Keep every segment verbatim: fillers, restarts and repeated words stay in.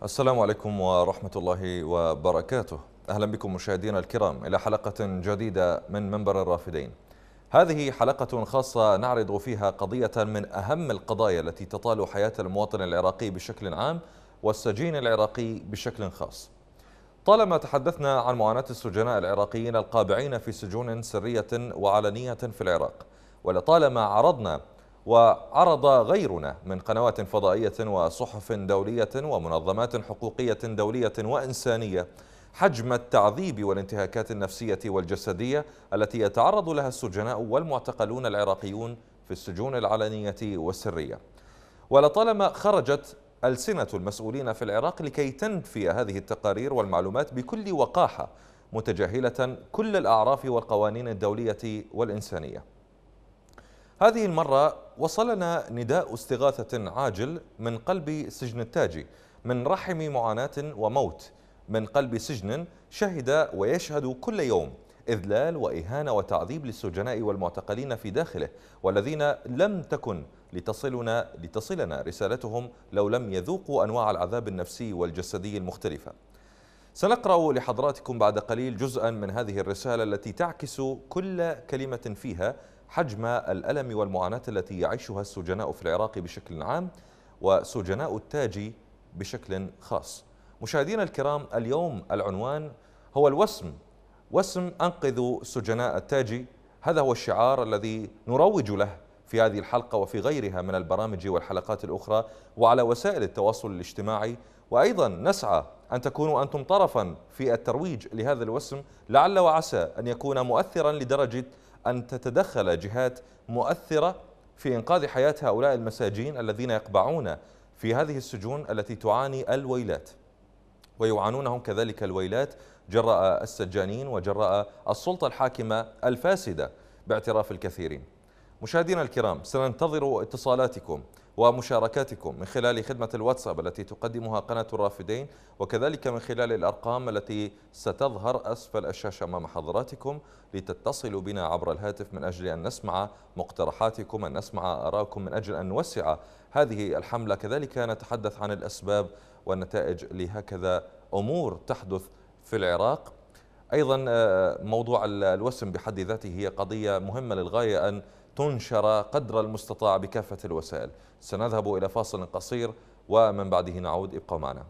السلام عليكم ورحمة الله وبركاته. أهلا بكم مشاهدينا الكرام إلى حلقة جديدة من منبر الرافدين. هذه حلقة خاصة نعرض فيها قضية من أهم القضايا التي تطال حياة المواطن العراقي بشكل عام والسجين العراقي بشكل خاص. طالما تحدثنا عن معاناة السجناء العراقيين القابعين في سجون سرية وعلنية في العراق، ولطالما عرضنا وعرض غيرنا من قنوات فضائية وصحف دولية ومنظمات حقوقية دولية وإنسانية حجم التعذيب والانتهاكات النفسية والجسدية التي يتعرض لها السجناء والمعتقلون العراقيون في السجون العلنية والسرية. ولطالما خرجت ألسنة المسؤولين في العراق لكي تنفي هذه التقارير والمعلومات بكل وقاحة، متجاهلة كل الأعراف والقوانين الدولية والإنسانية. هذه المرة وصلنا نداء استغاثة عاجل من قلب سجن التاجي، من رحم معاناة وموت، من قلب سجن شهد ويشهد كل يوم إذلال وإهانة وتعذيب للسجناء والمعتقلين في داخله، والذين لم تكن لتصلنا لتصلنا رسالتهم لو لم يذوقوا أنواع العذاب النفسي والجسدي المختلفة. سنقرأ لحضراتكم بعد قليل جزءا من هذه الرسالة التي تعكس كل كلمة فيها حجم الألم والمعاناة التي يعيشها السجناء في العراق بشكل عام وسجناء التاجي بشكل خاص. مشاهدينا الكرام، اليوم العنوان هو الوسم، وسم أنقذوا سجناء التاجي. هذا هو الشعار الذي نروج له في هذه الحلقة وفي غيرها من البرامج والحلقات الأخرى وعلى وسائل التواصل الاجتماعي، وأيضا نسعى أن تكونوا أنتم طرفا في الترويج لهذا الوسم، لعل وعسى أن يكون مؤثرا لدرجة أن تتدخل جهات مؤثرة في إنقاذ حياة هؤلاء المساجين الذين يقبعون في هذه السجون التي تعاني الويلات، ويعانونهم كذلك الويلات جراء السجانين وجراء السلطة الحاكمة الفاسدة باعتراف الكثيرين. مشاهدينا الكرام، سننتظر اتصالاتكم ومشاركاتكم من خلال خدمة الواتساب التي تقدمها قناة الرافدين، وكذلك من خلال الأرقام التي ستظهر أسفل الشاشة أمام حضراتكم لتتصلوا بنا عبر الهاتف من أجل أن نسمع مقترحاتكم، أن نسمع آراءكم، من أجل أن نوسع هذه الحملة. كذلك نتحدث عن الأسباب والنتائج لهكذا أمور تحدث في العراق. أيضا موضوع الوسم بحد ذاته هي قضية مهمة للغاية أن تنشر قدر المستطاع بكافة الوسائل. سنذهب إلى فاصل قصير ومن بعده نعود، ابقوا معنا.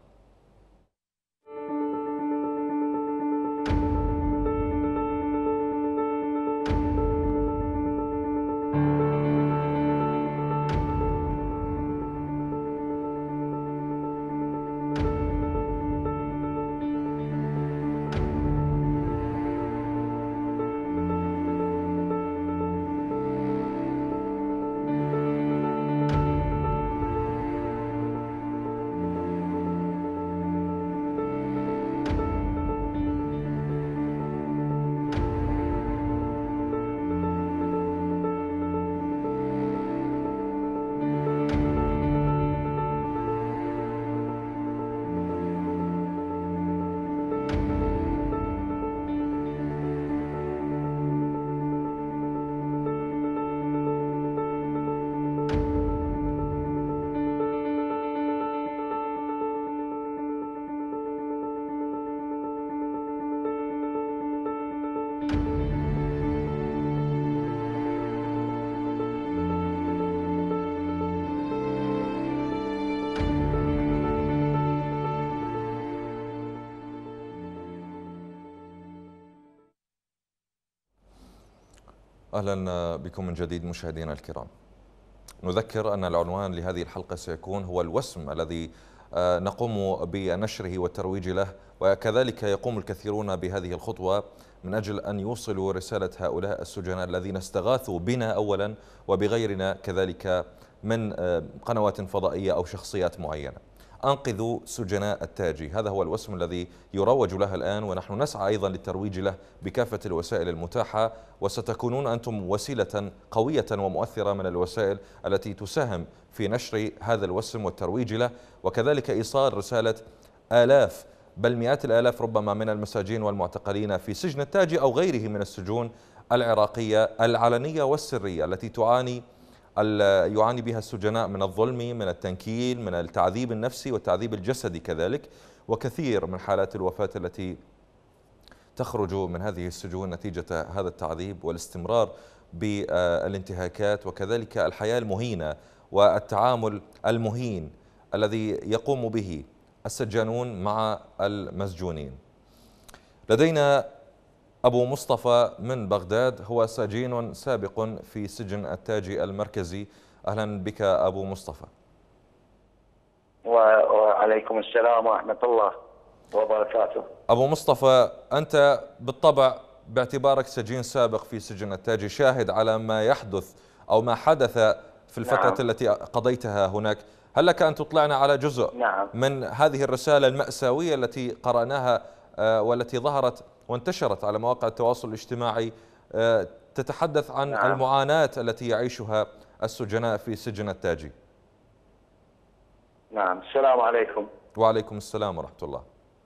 أهلا بكم من جديد مشاهدينا الكرام. نذكر أن العنوان لهذه الحلقة سيكون هو الوسم الذي نقوم بنشره والترويج له، وكذلك يقوم الكثيرون بهذه الخطوة من أجل أن يوصلوا رسالة هؤلاء السجناء الذين استغاثوا بنا أولا وبغيرنا كذلك من قنوات فضائية أو شخصيات معينة. أنقذوا سجناء التاجي، هذا هو الوسم الذي يروج له الآن، ونحن نسعى أيضا للترويج له بكافة الوسائل المتاحة، وستكونون أنتم وسيلة قوية ومؤثرة من الوسائل التي تساهم في نشر هذا الوسم والترويج له، وكذلك إيصال رسالة آلاف بل مئات الآلاف ربما من المساجين والمعتقلين في سجن التاجي أو غيره من السجون العراقية العلنية والسرية التي تعاني يعاني بها السجناء من الظلم، من التنكيل، من التعذيب النفسي والتعذيب الجسدي كذلك، وكثير من حالات الوفاة التي تخرج من هذه السجون نتيجة هذا التعذيب والاستمرار بالانتهاكات، وكذلك الحياة المهينة والتعامل المهين الذي يقوم به السجانون مع المسجونين. لدينا أبو مصطفى من بغداد، هو سجين سابق في سجن التاجي المركزي. أهلا بك أبو مصطفى. وعليكم السلام ورحمة الله وبركاته. أبو مصطفى، أنت بالطبع باعتبارك سجين سابق في سجن التاجي شاهد على ما يحدث أو ما حدث في الفترة نعم. التي قضيتها هناك. هل لك أن تطلعنا على جزء نعم. من هذه الرسالة المأساوية التي قرأناها والتي ظهرت وانتشرت على مواقع التواصل الاجتماعي تتحدث عن نعم. المعاناة التي يعيشها السجناء في سجن التاجي؟ نعم. السلام عليكم. وعليكم السلام ورحمة الله.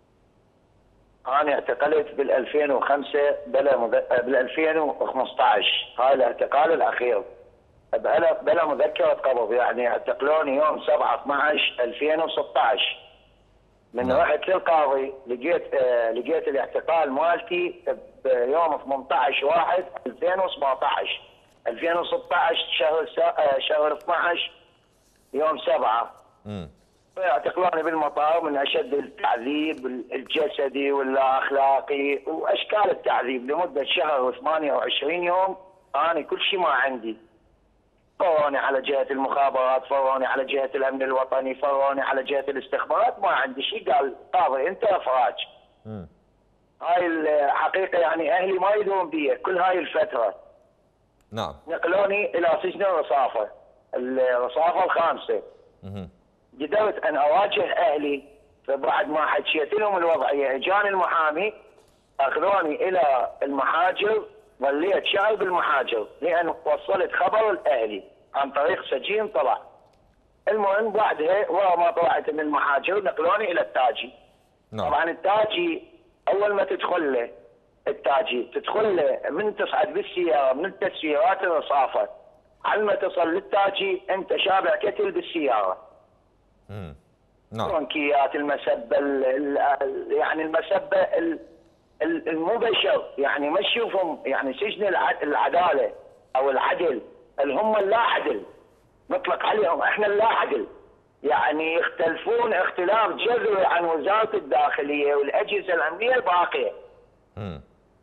أنا اعتقلت بال ألفين وخمسة بلا مذ... بال ألفين وخمسة عشر، هاي الاعتقال الأخير بلا بلا مذكرة قبض، يعني اعتقلوني يوم سبعة اثنعش ألفين وستة عشر. من نعم. رحت للقاضي لقيت آه لقيت الاعتقال مالتي بيوم ثمانية عشر واحد ألفين وسبعة عشر، ألفين وستة عشر شهر سا... آه شهر اثنعش يوم سبعة. امم اعتقلوني بالمطار من اشد التعذيب الجسدي والاخلاقي واشكال التعذيب لمده شهر وثمانية وعشرين يوم. انا كل شيء ما عندي، فروني على جهه المخابرات، فروني على جهه الامن الوطني، فروني على جهه الاستخبارات، ما عندي شيء. قال قاضي انت افراج. امم هاي الحقيقه، يعني اهلي ما يدرون بي كل هاي الفتره. نعم. نقلوني الى سجن الرصافه، الرصافه الخامسه. امم قدرت ان اواجه اهلي، فبعد ما حكيت لهم الوضعيه اجاني المحامي اخذوني الى المحاجر، ظليت شهر بالمحاجر لان وصلت خبر لاهلي عن طريق سجين طلع. المهم بعدها ورا ما طلعت من المحاجر نقلوني الى التاجي. نعم. طبعا التاجي اول ما تدخل له التاجي تدخل له من تصعد بالسياره من تسييرات الرصافه، على ما تصل للتاجي انت شابع كتل بالسياره. امم نعم. فرنكيات المسبه يعني المسبه المبشر، يعني ما تشوفهم يعني سجن العداله او العدل اللي هم اللا عدل، نطلق عليهم احنا اللا عدل، يعني يختلفون اختلاف جذري عن وزاره الداخليه والاجهزه الامنيه الباقيه. امم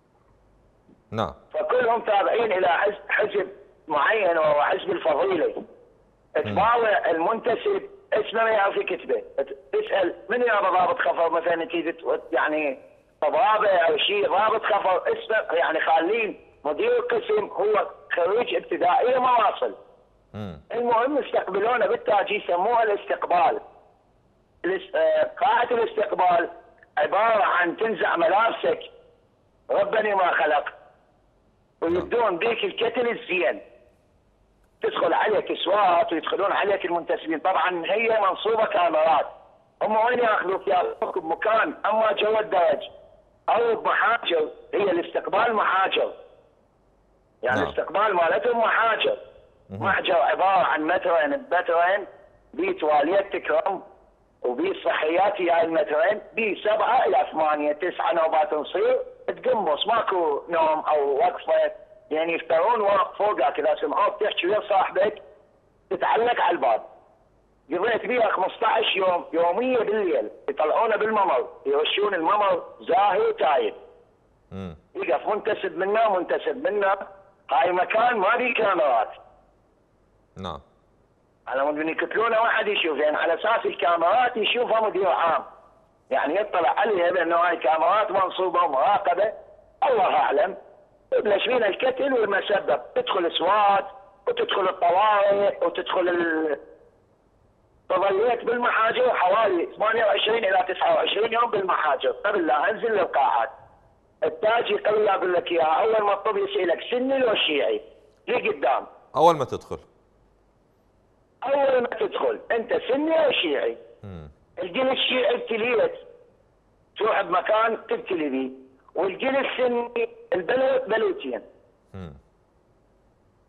نعم. فكلهم تابعين الى حزب معين وهو حزب الفضيله. تباوع المنتسب اسمه ما يعرف يكتبه، تسال من يا ضابط خفر مثلا تيجي يعني ضابط او شيء ضابط خفر اسمه، يعني خالين مدير القسم هو خريج ابتدائيه مواصل. المهم استقبلونا بالتاجي يسموها الاستقبال. قاعه الاستقبال عباره عن تنزع ملابسك ربني ما خلق ويبدون بيك الكتل الزين، تدخل عليك سوات ويدخلون عليك المنتسبين. طبعا هي منصوبه كاميرات، هم وين ياخذوك؟ ياخذوك بمكان اما جوا الدرج او بمحاجر، هي الاستقبال محاجر، يعني نعم. الاستقبال مالتهم محاجر. محجر عباره عن مترين بمترين، بي تواليت تكرم وبي صحيات هاي المترين، بي سبعه الى ثمانيه تسعه نوبات نصير تقنبص، ماكو نوم او وقفه، يعني يفترون ورق فوقك اذا سمعوك تحكي ويا صاحبك تتعلق على الباب. قضيت بيها خمسة عشر يوم يوميه بالليل، يطلعونا بالممر يرشون الممر زاهي وتايب. امم يقف منتسب منا منتسب منا، هاي مكان ما بيه كاميرات. نعم. على مود يقتلونه واحد يشوف، يعني على اساس الكاميرات يشوفها مدير عام، يعني يطلع عليها بانه هاي كاميرات منصوبه ومراقبه، الله اعلم. يبلش فينا الكتل والمسبب، تدخل سوات وتدخل الطوارئ وتدخل ال... تظليت بالمحاجر حوالي ثمانية وعشرين الى تسعة وعشرين يوم بالمحاجر قبل لا انزل للقاعات. التاجي قبل لا اقول لك اياها، اول ما الطب يسالك سني لو شيعي لي قدام. اول ما تدخل اول ما تدخل انت سني او شيعي؟ امم الجيل الشيعي ابتليت تروح بمكان تبتلي بيه، والجيل السني البلوت بلوتين. امم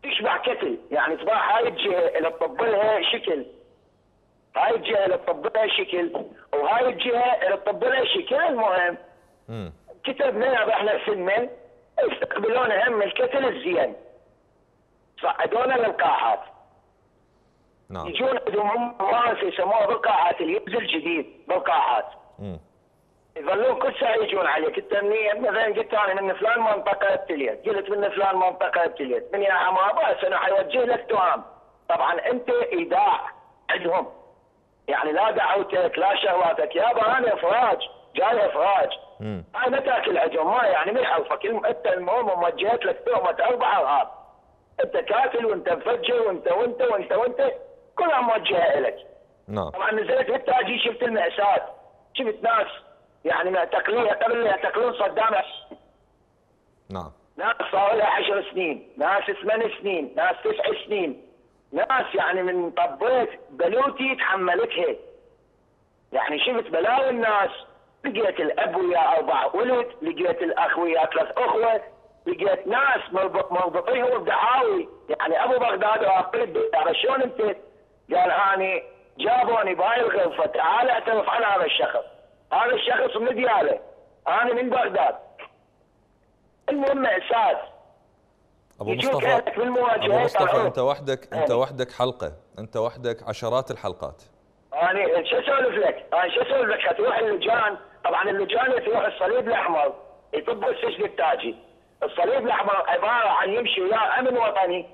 تشبع كتل، يعني تباع هاي الجهه اللي تطبلها شكل، هاي الجهه اللي تطبلها شكل، وهاي الجهه اللي تطبلها شكل. المهم امم كتبنا احنا فيلمين يستقبلون هم الكتل الزين، صعدونا للقاعات. نعم. يجون عندهم ناس يسموها بالقاعات اليبز الجديد بالقاعات. امم يظلون كل ساعه يجون عليك، انت منين؟ مثلا قلت انا من فلان منطقه ابتليت، قلت من فلان منطقه ابتليت، من يا عمابه انا حيوجه لك تهم. طبعا انت ايداع عندهم، يعني لا دعوتك لا شغلاتك، يابا انا افراج جاي افراج. امم هاي ما تاكل عندهم، ما يعني ما يحوفك، انت المهم موجهت لك تهمه اربع ارهاب. انت قاتل وانت مفجر وانت وانت وانت وانت كلها موجهه الك. نعم. طبعا نزلت بالتاجي شفت المأساة، شفت ناس يعني معتقلين قبل ما يعتقلون صدام حسين. نعم. ناس صار لها عشر سنين، ناس ثمان سنين، ناس تسع سنين، ناس يعني من طبيت بلوتي تحملتها. يعني شفت بلاوي الناس، لقيت الاب ويا اربع ولد، لقيت الاخ ويا ثلاث اخوه، لقيت ناس مربطيهم بدعاوي، يعني ابو بغداد راقد شلون انت؟ قال اني جابوني بهاي الغرفه، تعال اعترف على هذا الشخص، هذا الشخص من دياله، انا من بغداد. المهم مأساة. ابو يجوك مصطفى أهلك بالمواجهة ابو مصطفى يطلعون. انت وحدك، انت أهلي. وحدك حلقه، انت وحدك عشرات الحلقات. انا شو اسولف لك؟ انا شو اسولف لك؟ حتروح اللجان، طبعا اللجان تروح الصليب الاحمر يطب السجن التاجي. الصليب الاحمر عباره عن يمشي وياه امن وطني،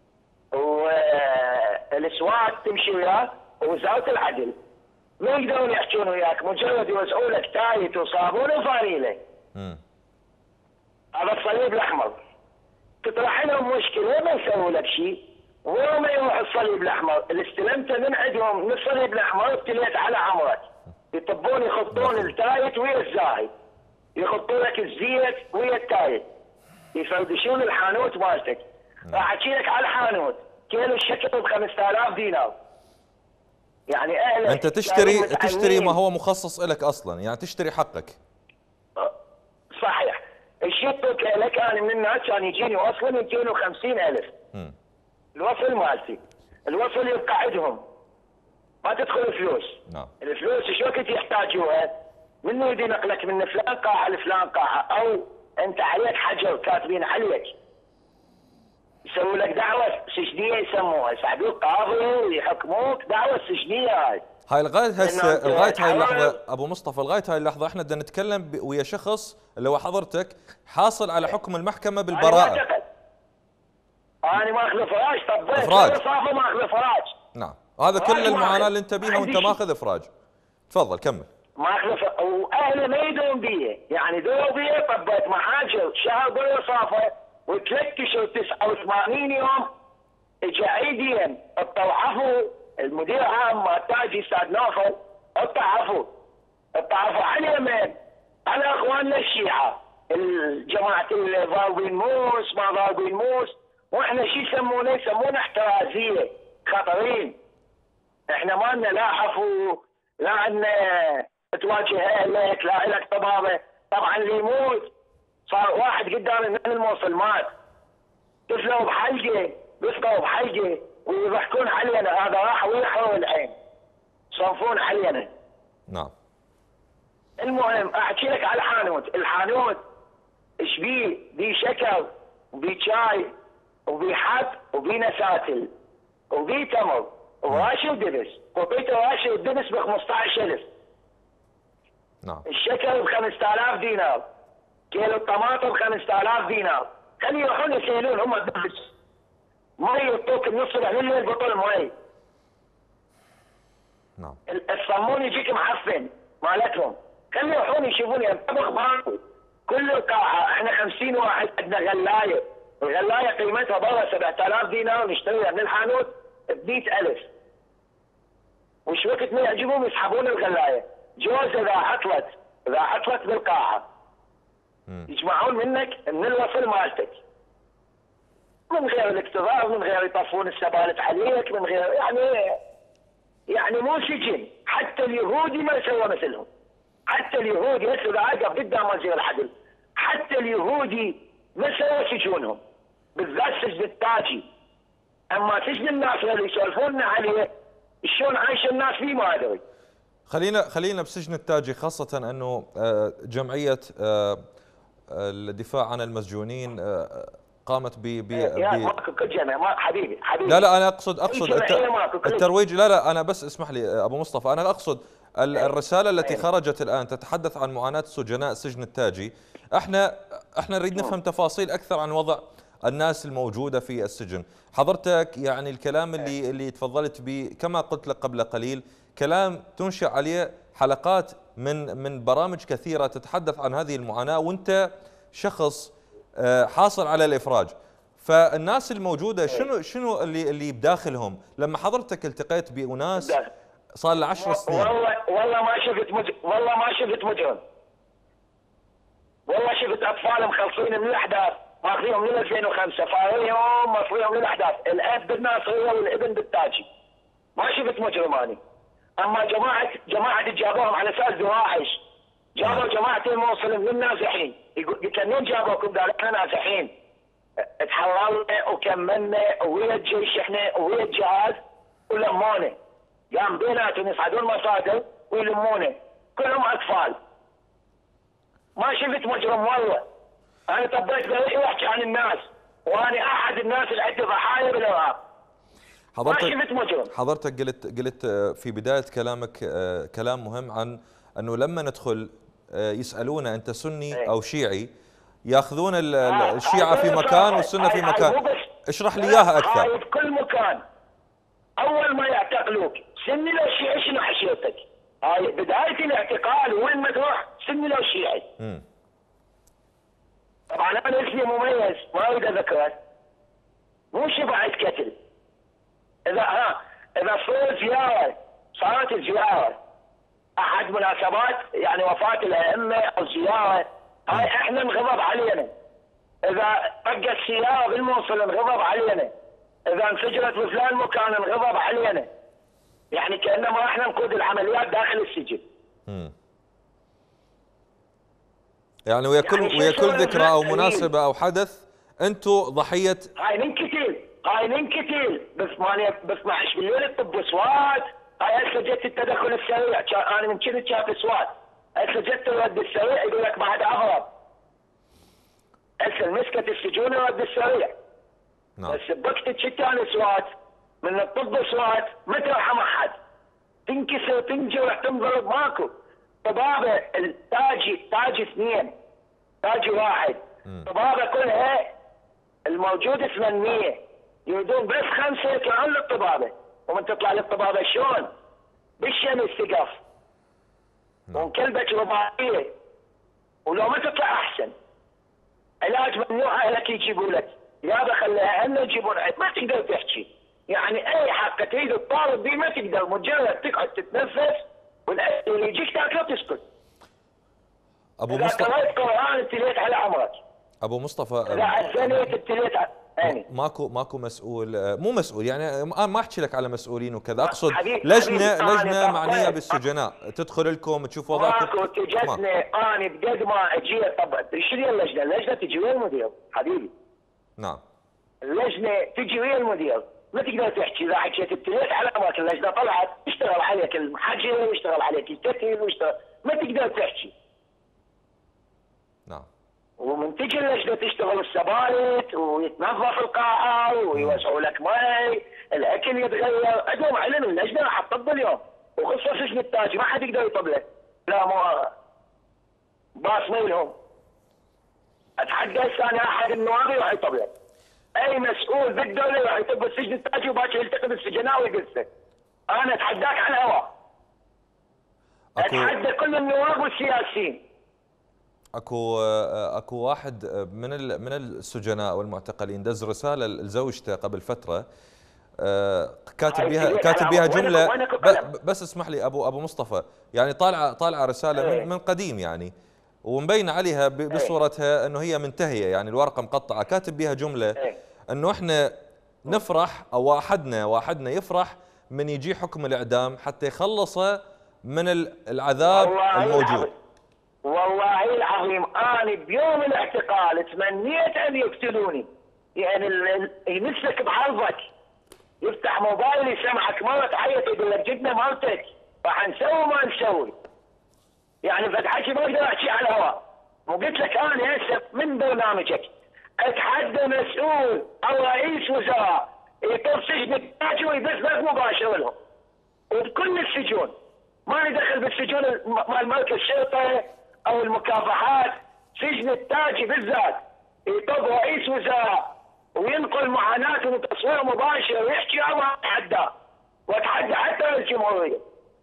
والاسوات تمشي وياه، ووزاره العدل. ما يقدرون يحكون وياك، مجرد يوزعوا لك تايت وصابون وفانيله. امم هذا الصليب الاحمر. تطرح لهم مشكله ما يسووا لك شيء، ويوم يروح الصليب الاحمر اللي استلمته من عندهم من الصليب الاحمر ابتليت على عمرك. يطبون يخطون التايت ويا الزايد، يخطون لك الزيت ويا التايت، يفردشون الحانوت مالتك. راح احكي لك على الحانوت، كيلو الشكر ب خمسة آلاف دينار. يعني اهلك انت تشتري تشتري ما هو مخصص لك اصلا، يعني تشتري حقك. صحيح. الشيك لك انا من الناس كان يجيني وصل مئتين وخمسين ألف. امم الوصل مالتي، الوصل يبقى عندهم، ما تدخل فلوس. نعم. الفلوس ايش وقت يحتاجوها؟ منو يدي نقلك من فلان قاعه لفلان قاعه، او انت عليك حجر كاتبين عليك، يسووا لك دعوه سجنيه يسموها، يسحبوك قاضي ويحكموك دعوه سجنيه. هاي هاي لغايه هسه لأنه أنت لغايه هاي حرام. اللحظه ابو مصطفى، لغايه هاي اللحظه احنا بدنا نتكلم ب- ويا شخص اللي هو حضرتك حاصل على حكم المحكمه انا بالبراءه. معتقد انا ماخذ فراج، طبيت إفراج. صافي ماخذ فراج. نعم، وهذا ما كل في المعاناه ماخذ. اللي انت بيها وانت عندي شيء. ماخذ افراج. تفضل كمل. ماخذ ف... واهلي ما يدرون بيه، يعني دوروا بيه طبيت محاجر شهر دور صافي وثلاث اشهر تسعة وثمانين يوم اجى عيدين اطوعفوا المدير العام مال تاجي استاذ نوفل، اطوعفوا اطوعفوا على اليمين على اخواننا الشيعه، الجماعه اللي ضاربين موس ما ضاربين موس، واحنا شو يسمونه؟ يسمونه احترازيه خطرين. احنا ما لنا لا عفو، لا عندنا تواجه اهلك، لا لك طبابه. طبعا اللي يموت صار واحد قدام من الموصل مات، تفلوا بحلقه بيسقوا بحلقه ويضحكون علينا، هذا راح ويحروا العين، صنفون علينا. نعم. المهم احكي لك على الحانوت، الحانوت ايش بيه؟ بيه شكر وبيه شاي وبيه حب وبيه نساتل وبيه تمر وراشي ودبس، وطيته راشي ودبس ب خمسطعش ألف. نعم. الشكر ب خمسة آلاف دينار، كيلو الطماطم ب خمسة آلاف دينار. خلي يروحون يسيلون هم بس مي يعطوك النص الليل بطل مي. نعم. الصمون يجيك معفن مالتهم، خلي يروحون يشوفون ينطبخ معاكم. كل القاعه احنا خمسين واحد عندنا غلايه، الغلايه قيمتها برا سبعة آلاف دينار نشتريها من الحانوت ب مئة ألف. وش وقت ما يعجبهم يسحبون الغلايه. جوز اذا عطلت اذا عطلت بالقاعه مم. يجمعون منك من الوصل مالتك، من غير الاكتظاظ، من غير يطفون السبالة عليك، من غير يعني يعني مو سجن. حتى اليهودي ما يسوى مثلهم، حتى اليهودي هسه واقف قدام وزير العدل، حتى اليهودي ما سوى سجونهم، بالذات سجن التاجي اما سجن الناس اللي يسولفون عليه شلون عايش الناس فيه ما ادري. خلينا خلينا بسجن التاجي، خاصة انه جمعية الدفاع عن المسجونين قامت ب ب ماكو كل جمعية ما حبيبي حبيبي لا لا انا اقصد اقصد الترويج. لا لا انا بس اسمح لي ابو مصطفى، انا اقصد الرسالة التي خرجت الان تتحدث عن معاناة سجناء سجن التاجي. احنا احنا نريد نفهم تفاصيل اكثر عن وضع الناس الموجودة في السجن. حضرتك يعني الكلام اللي اللي تفضلت به كما قلت لك قبل قليل كلام تنشأ عليه حلقات من من برامج كثيرة تتحدث عن هذه المعاناة، وانت شخص حاصل على الافراج. فالناس الموجودة شنو شنو اللي اللي بداخلهم؟ لما حضرتك التقيت بأناس صار له عشر سنين. والله والله ما شفت مج... والله ما شفت مجرم. والله شفت اطفال مخلصين من الاحداث ماخذيهم من ألفين وخمسة فاريهم مفروضهم للاحداث، الاب بالناصريه والابن بالتاجي. ما شفت مجرم اني. اما جماعه جماعه جابوهم على اساس دواعش، جابوا جماعه الموصل من النازحين، قلت منين جابوكم؟ قالوا احنا نازحين. تحررنا وكملنا ويا الجيش احنا ويا الجهاز ولمونا. قام بيناتهم يصعدون مصادر ويلمونا، كلهم اطفال. ما شفت مجرم والله. انا طبيت بريحي واحكي عن الناس، وانا احد الناس اللي عنده ضحايا بالارهاب. حضرتك ما شفت مجرم. حضرتك قلت قلت في بدايه كلامك كلام مهم عن انه لما ندخل يسالونا انت سني او شيعي، ياخذون الشيعه في مكان والسنه في مكان. اشرح لي اياها اكثر. هاي بكل مكان. اول ما يعتقلوك سني لو شيعي شنو حشيتك؟ هاي بدايه الاعتقال وين ما تروح سني لو شيعي. امم طبعا انا اسمي مميز ما اريد اذكره، مو شبعة قتل. اذا ها اذا صارت زياره صارت زياره احد مناسبات يعني وفاه الائمه او زياره، هاي احنا انغضب علينا. اذا طقت سياره بالموصل انغضب علينا. اذا انفجرت بفلان مكان انغضب علينا. يعني كانما احنا نقود العمليات داخل السجن. امم يعني ويا كل يعني ويا كل ذكرى او مناسبه او حدث انتم ضحيه. قايلين كثير قايلين كثير بس ماني بسمع ايش بالليل الطب اصوات. هاي هسه جت التدخل السريع، انا من كنت شاف اصوات، هسه جت الرد السريع يقول لك بعد اغرب. هسه مسكت السجون الرد السريع. نعم. بس بوقت الشتان اصوات من الطب اصوات ما ترحم احد. تنكسر تنجرح تنضرب ماكو. طبابه التاجي تاجي اثنين تاجي واحد. طبابه كلها الموجود ثمانمية يريدون بس خمسه يطلعون للطبابه، ومن تطلع للطبابه شلون؟ بالشمس تقف ومكلبك رباعيه، ولو ما تطلع احسن. علاج ممنوع اهلك يجيبوا لك، يابا خليها اهلنا يجيبون عيد، ما تقدر تحكي. يعني اي حق تريد تطالب به ما تقدر، مجرد تقعد تتنفس واللي يجيك تاكله تسكت. ابو مصطفى اذا قرأت قرآن ابتليت على عمرك. ابو مصطفى اذا عزنيت ابتليت يعني ماكو ماكو مسؤول، مو مسؤول يعني انا ما احكي لك على مسؤولين وكذا، اقصد لجنه لجنه معنيه بالسجناء تدخل لكم تشوف وضعكم. ماكو تجتنا انا بقد ما اجي. طب شنو اللجنه؟ اللجنه تجي ويا المدير حبيبي. نعم. اللجنه تجي ويا المدير، ما تقدر تحكي. اذا حكيت ابتليت على عمرك اللجنه طلعت يشتغل عليك المحجر ويشتغل عليك الكتل ويشتغل، ما تقدر تحكي. نعم. ومن تجي اللجنه تشتغل السبالت ويتنظف القاعه ويوسعوا لك مي، الاكل يتغير، عندهم علم اللجنه راح تطب اليوم، وخصوصا سجن التاجي ما حد يقدر يطب له. لا مو باص ميلهم. اتحدى هسه انا احد النواب يروح يطب له. اي مسؤول بالدوله يروح يطب السجن التاجي وباكر يلتقي بالسجناء ويقصه. انا اتحداك على الهواء. اتحدى كل النواب والسياسيين. اكو اكو واحد من من السجناء والمعتقلين دز رساله لزوجته قبل فتره كاتب بها كاتب بها جمله. بس اسمح لي ابو ابو مصطفى، يعني طالعه طالعه رساله من, من قديم يعني، ومبين عليها بصورتها انه هي منتهيه، يعني الورقه مقطعه، كاتب بها جمله انه احنا نفرح او واحدنا واحدنا يفرح من يجي حكم الاعدام حتى يخلصه من العذاب الموجود. والله العظيم انا بيوم الاعتقال تمنيت ان يقتلوني، يعني يمسك بحظك يفتح موبايل يسمعك مرة تعيط يقول لك جدنا مالتك راح نسوي ما نسوي. يعني فد حكي ما اقدر احكي على الهواء. وقلت لك انا هسه من برنامجك اتحدى مسؤول او رئيس وزراء يطل سجن التاجي ويبث بث مباشر لهم. وبكل السجون ما ندخل بالسجون مال مركز الشرطه او المكافحات، سجن التاجي بالذات يطل رئيس وزراء وينقل معاناته وتصوير مباشر ويحكي او اتحدى واتحدى حتى الجمهوريه.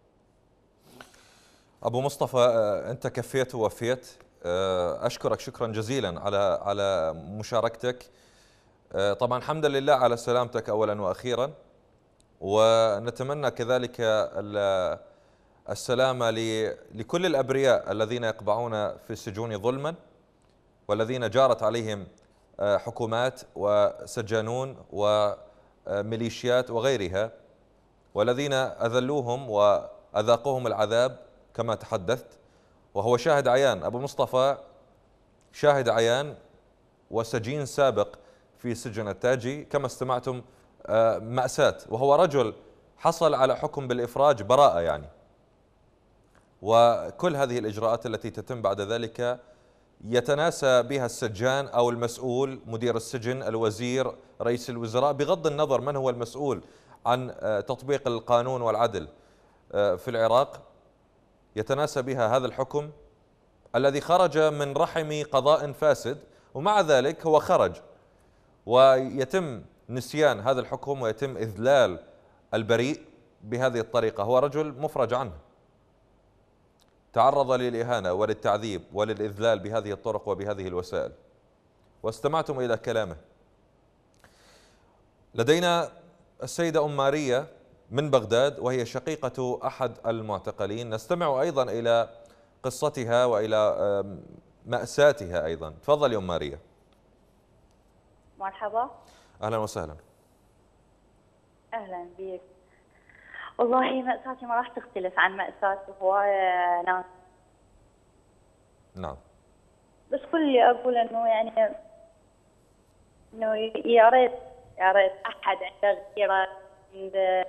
ابو مصطفى آه، انت كفيت ووفيت. آه، اشكرك شكرا جزيلا على على مشاركتك. آه، طبعا حمدا لله على سلامتك اولا واخيرا، ونتمنى كذلك ال- السلامه ل- لكل الابرياء الذين يقبعون في السجون ظلما، والذين جارت عليهم آه، حكومات وسجانون وميليشيات وغيرها، والذين اذلوهم واذاقوهم العذاب كما تحدثت. وهو شاهد عيان، أبو مصطفى شاهد عيان وسجين سابق في سجن التاجي كما استمعتم. آه، مأساة، وهو رجل حصل على حكم بالإفراج براءة يعني. وكل هذه الإجراءات التي تتم بعد ذلك يتناسى بها السجان أو المسؤول، مدير السجن، الوزير، رئيس الوزراء، بغض النظر من هو المسؤول عن آه، تطبيق القانون والعدل آه، في العراق، يتناسى بها هذا الحكم الذي خرج من رحم قضاء فاسد. ومع ذلك هو خرج، ويتم نسيان هذا الحكم ويتم إذلال البريء بهذه الطريقة. هو رجل مفرج عنه، تعرض للإهانة وللتعذيب وللإذلال بهذه الطرق وبهذه الوسائل، واستمعتم إلى كلامه. لدينا السيدة أم ماريا من بغداد، وهي شقيقة أحد المعتقلين. نستمع أيضا إلى قصتها وإلى مأساتها أيضا. تفضل يا أم ماريا. مرحبا. أهلا وسهلا. أهلا بك. والله مأساتي ما راح تختلف عن مأساة هواية ناس. نعم. بس كل اللي أقول إنه يعني إنه يا ريت يا ريت أحد عنده غيرة، عنده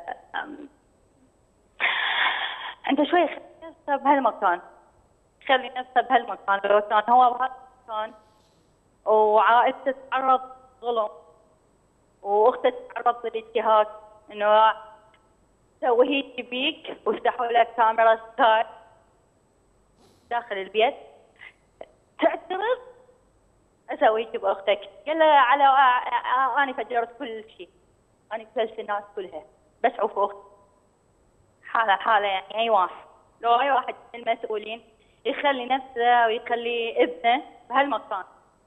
عنده شوي خلي نفسه بهالمكان، خلي نفسه بهالمكان. لو كان هو بهالمكان وعائلته تتعرض ظلم واخته تتعرض للانتهاك، انه سوي هيك بيك ويفتحوا لك كاميرا ستار داخل البيت تعترض اسوي هيك باختك، قال له على انا فجرت كل شيء، انا قتلت الناس كلها بس عوف اختي. حاله حاله يعني اي واحد، لو اي واحد من المسؤولين يخلي نفسه ويخلي ابنه بهالمكان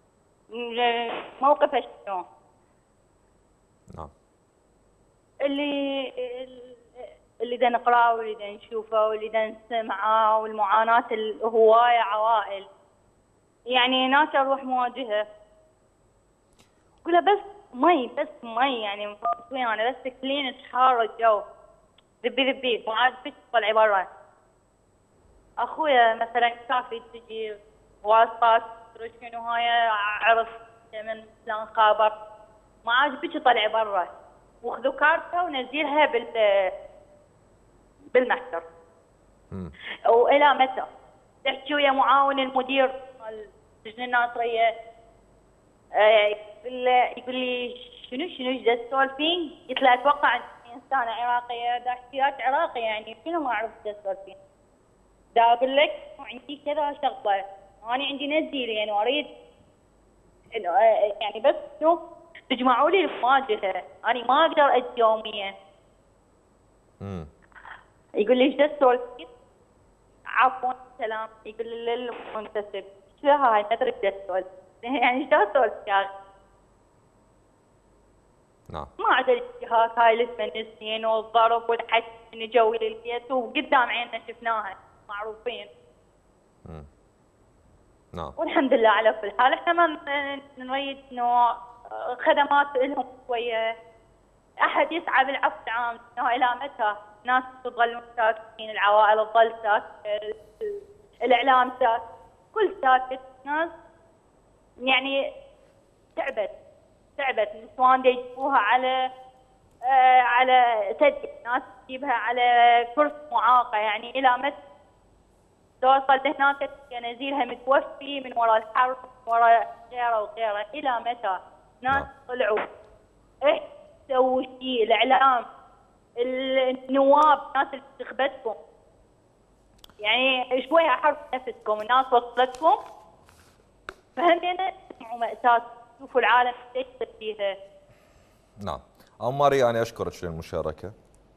موقفه شنو؟ نعم. اللي اللي دا نقراه واللي دا نشوفه واللي دا نسمعه والمعاناة الهواية عوائل، يعني ناس اروح مواجهه اقول له بس مي بس مي يعني انا بس كلين حار الجو ذبي ذبي ما عاد فيش طلعي برا. اخويا مثلا كافي تجي واسطات شنو هاي عرف من فلان خابر ما عاجبك طلعي برا واخذوا كارته ونزلها بال بالمحكمة. والى متى؟ تحكي ويا معاون المدير مال سجن الناصريه آه يقول لي شنو شنو ايش تسولفين؟ قلت له اتوقع انت انسانه عراقيه دا احتياج عراقي يعني شنو ما اعرف ايش تسولفين؟ دا اقول لك عندي كذا شغله انا عندي نزيل يعني واريد يعني بس شوف تجمعوا لي المواجهه انا ما اقدر اجي يوميا. امم يقول لي ايش تسولفين؟ عفوا سلام. يقول لي للمنتسب شو هاي ما ادري ايش تسولف يعني ايش تسولف يا اخي؟ نعم. ما عدا الانتهاك هاي الثمان سنين والضرب والحش من جوي للبيت وقدام عيننا شفناها معروفين. امم نعم. والحمد لله على كل حال. احنا ما نريد انه خدمات لهم شويه، احد يسعى بالعفو العام انه الى متى ناس تظلون ساكتين، العوائل تظل ساكته، الاعلام ساكت، كل ساكت، ناس يعني تعبت تعبت النسوان دي يجيبوها على آه، على تدري ناس تجيبها على كرسي معاقة، يعني إلى متى توصل لهناك نزيلها متوفي من وراء الحرب من وراء غيره وغيره، إلى متى؟ ناس طلعوا إيش تسووا شيء؟ الإعلام، النواب، الناس اللي انتخبتكم، يعني شوية حرصوا نفسكم، الناس وصلتكم فهمنا تسمعوا مأساة، شوفوا العالم ايش فيها. نعم. أم ماريا، أنا أشكرك للمشاركة.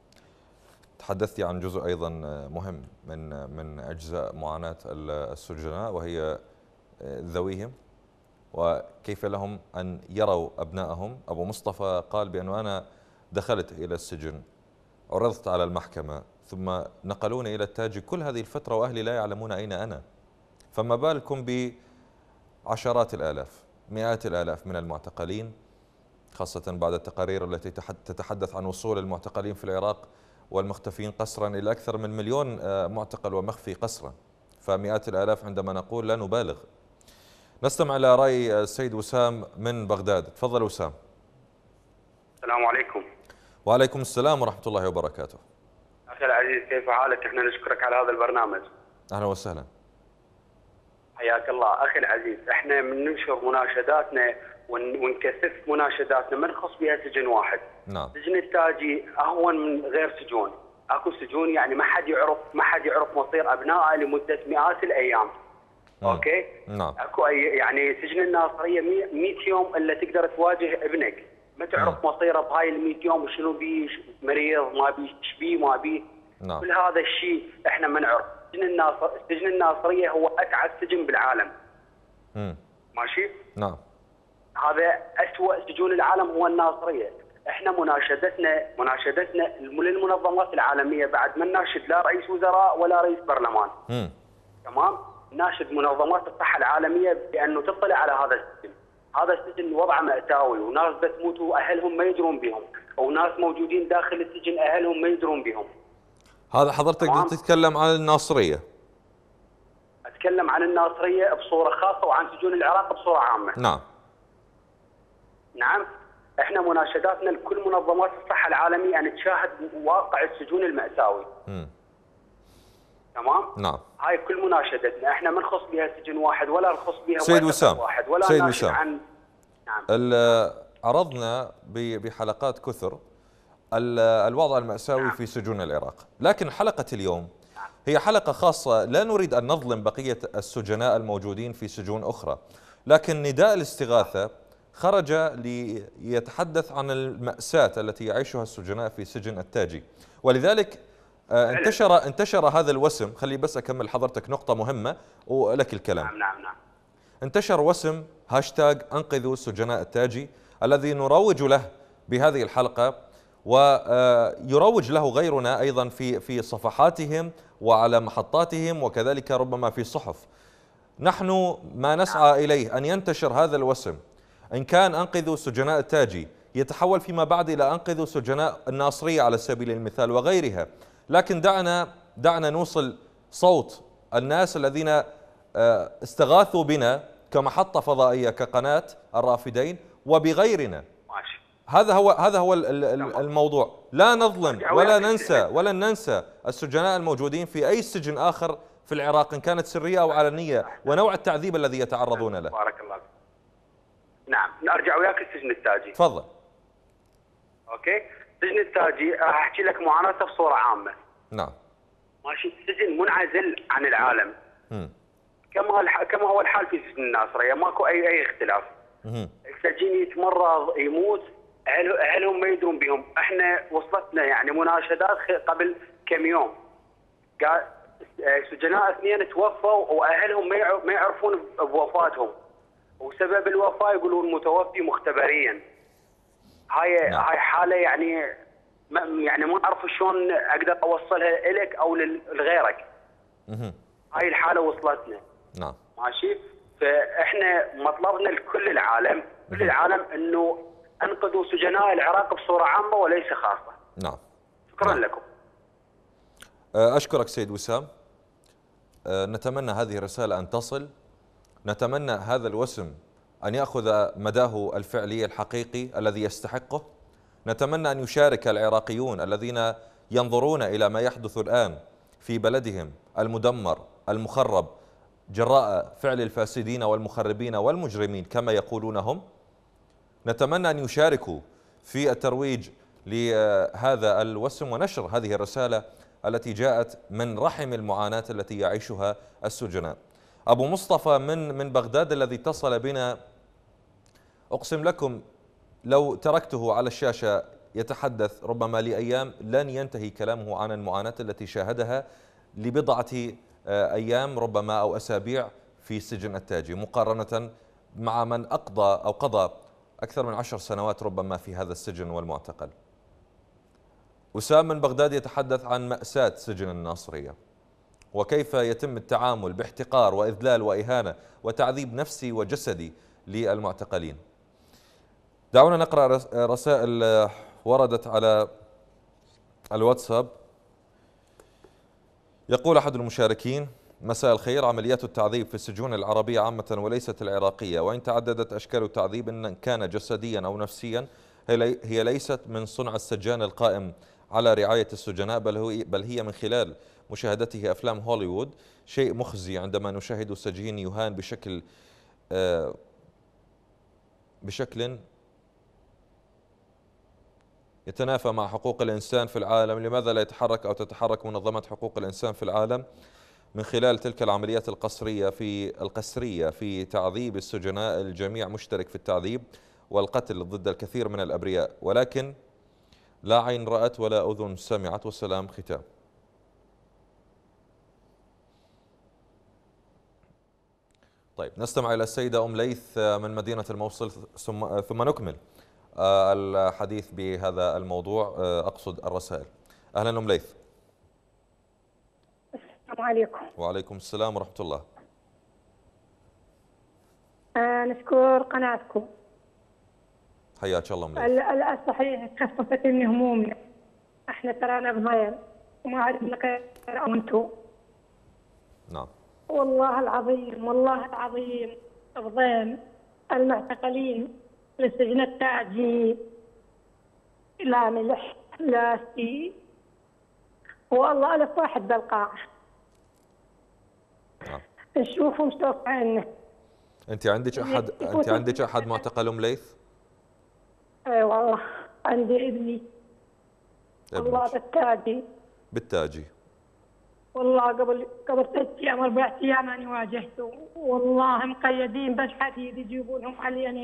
تحدثتي عن جزء أيضا مهم من من أجزاء معاناة السجناء، وهي ذويهم وكيف لهم أن يروا أبنائهم. أبو مصطفى قال بأنه أنا دخلت إلى السجن، عرضت على المحكمة، ثم نقلوني إلى التاجي كل هذه الفترة وأهلي لا يعلمون أين أنا، فما بالكم بعشرات الآلاف، مئات الآلاف من المعتقلين، خاصة بعد التقارير التي تتحدث عن وصول المعتقلين في العراق والمختفين قسرا إلى أكثر من مليون معتقل ومخفي قسرا، فمئات الآلاف عندما نقول لا نبالغ. نستمع إلى رأي السيد وسام من بغداد. تفضل وسام. السلام عليكم. وعليكم السلام ورحمة الله وبركاته. أخي العزيز، كيف حالك؟ احنا نشكرك على هذا البرنامج. أهلا وسهلا. حياك الله. أخي العزيز، احنا من ننشر مناشداتنا ونكثف مناشداتنا ما نخص بها سجن واحد. نعم. سجن التاجي أهون من غير سجون، اكو سجون يعني ما حد يعرف ما حد يعرف مصير أبنائه لمدة مئات الأيام. م. أوكي؟ نعم. اكو أي يعني سجن الناصرية مئة يوم إلا تقدر تواجه ابنك، ما تعرف م. مصيره بهاي ال مئة يوم وشنو بيه، مريض ما بيه، ايش بيه ما بيه. نعم. كل هذا الشيء احنا ما نعرف. سجن الناصر سجن الناصريه هو اتعس سجن بالعالم. امم ماشي؟ نعم. هذا اسوء سجون العالم هو الناصريه. احنا مناشدتنا مناشدتنا للمنظمات العالميه، بعد ما نناشد لا رئيس وزراء ولا رئيس برلمان. امم تمام؟ ناشد منظمات الصحه العالميه بانه تطلع على هذا السجن. هذا السجن وضعه مأساوي، وناس بتموت واهلهم ما يدرون بهم، وناس موجودين داخل السجن اهلهم ما يدرون بهم. هذا حضرتك تتكلم عن الناصرية؟ اتكلم عن الناصرية بصورة خاصة وعن سجون العراق بصورة عامة. نعم. نعم. احنا مناشداتنا لكل منظمات الصحة العالمية ان تشاهد واقع السجون المأساوي. امم تمام؟ نعم. هاي كل مناشدتنا، احنا ما نخص بها سجن واحد ولا نخص بها سيد وسام واحد ولا سيد ناشد وسام. عن نعم. عرضنا بحلقات كثر الوضع المأساوي نعم. في سجون العراق، لكن حلقة اليوم هي حلقة خاصة، لا نريد أن نظلم بقية السجناء الموجودين في سجون أخرى، لكن نداء الاستغاثة خرج ليتحدث عن المأساة التي يعيشها السجناء في سجن التاجي، ولذلك انتشر انتشر هذا الوسم. خلي بس أكمل حضرتك نقطة مهمة ولك الكلام. نعم نعم نعم. انتشر وسم هاشتاج أنقذوا سجناء التاجي الذي نروج له بهذه الحلقة، ويروج له غيرنا أيضا في في صفحاتهم وعلى محطاتهم وكذلك ربما في صحف. نحن ما نسعى إليه أن ينتشر هذا الوسم، إن كان أنقذوا سجناء التاجي يتحول فيما بعد إلى أنقذوا سجناء الناصرية على سبيل المثال وغيرها، لكن دعنا دعنا نوصل صوت الناس الذين استغاثوا بنا كمحطة فضائية كقناة الرافدين وبغيرنا. ماشي. هذا هو هذا هو الموضوع. لا نظلم ولا ننسى ولن ننسى السجناء الموجودين في أي سجن آخر في العراق إن كانت سرية أو علنية، ونوع التعذيب الذي يتعرضون له. بارك الله فيك. نعم، نرجع وياك السجن التاجي. تفضل. اوكي، سجن التاجي راح احكي لك معاناته بصورة عامة. نعم. ماشي. سجن منعزل عن العالم. م. كما كما هو الحال في سجن الناصرية، ماكو اي اي اختلاف. السجين يتمرض يموت اهلهم ما يدرون بهم. احنا وصلتنا يعني مناشدات قبل كم يوم، قال سجناء اثنين توفوا واهلهم ما يعرفون بوفاتهم، وسبب الوفاه يقولون متوفي مختبريا. هاي نعم. هاي حاله يعني ما يعني ما اعرف شلون اقدر اوصلها لك او لغيرك. هاي الحاله وصلتنا. نعم. ماشي. فاحنا مطلبنا لكل العالم كل العالم انه انقذوا سجناء العراق بصوره عامه وليس خاصه. نعم. شكرا نعم. لكم. اشكرك سيد وسام. نتمنى هذه الرساله ان تصل، نتمنى هذا الوسم ان ياخذ مداه الفعلي الحقيقي الذي يستحقه، نتمنى أن يشارك العراقيون الذين ينظرون إلى ما يحدث الآن في بلدهم المدمر المخرب جراء فعل الفاسدين والمخربين والمجرمين كما يقولون هم، نتمنى أن يشاركوا في الترويج لهذا الوسم ونشر هذه الرسالة التي جاءت من رحم المعاناة التي يعيشها السجناء. أبو مصطفى من من بغداد الذي اتصل بنا، أقسم لكم لو تركته على الشاشة يتحدث ربما لأيام لن ينتهي كلامه عن المعاناة التي شاهدها لبضعة أيام ربما أو أسابيع في سجن التاجي، مقارنة مع من أقضى أو قضى أكثر من عشر سنوات ربما في هذا السجن والمعتقل. وسام من بغداد يتحدث عن مأساة سجن الناصرية وكيف يتم التعامل باحتقار وإذلال وإهانة وتعذيب نفسي وجسدي للمعتقلين. دعونا نقرأ رسائل وردت على الواتساب. يقول أحد المشاركين: مساء الخير، عمليات التعذيب في السجون العربية عامة وليست العراقية، وإن تعددت أشكال التعذيب إن كان جسديا أو نفسيا هي ليست من صنع السجان القائم على رعاية السجناء، بل هو بل هي من خلال مشاهدته أفلام هوليوود. شيء مخزي عندما نشاهد السجين يهان بشكل بشكل يتنافى مع حقوق الإنسان في العالم. لماذا لا يتحرك أو تتحرك منظمة حقوق الإنسان في العالم من خلال تلك العمليات القسرية في القسرية في تعذيب السجناء؟ الجميع مشترك في التعذيب والقتل ضد الكثير من الأبرياء، ولكن لا عين رأت ولا أذن سمعت. والسلام ختام. طيب، نستمع إلى السيدة أم ليث من مدينة الموصل ثم ثم نكمل الحديث بهذا الموضوع، أقصد الرسائل. أهلا أم ليث. السلام عليكم. وعليكم السلام ورحمة الله. آه نشكر قناتكم. حياك الله أم ليث. صحيح خففت من همومنا، احنا ترانا بضيم وما عرفنا غير انتم. نعم. والله العظيم والله العظيم بضيم المعتقلين لسجن التاجي لا ملح لا سي، والله ألف واحد بالقاعة. نعم. نشوفهم شوف عنا. أنت عندك أحد أنت عندك أحد معتقل أم ليث؟ اي والله عندي ابني. والله بالتاجي. بالتاجي. والله قبل قبل ثلاث ايام اربع ايام انا واجهته، والله مقيدين بالحديد يجيبونهم علينا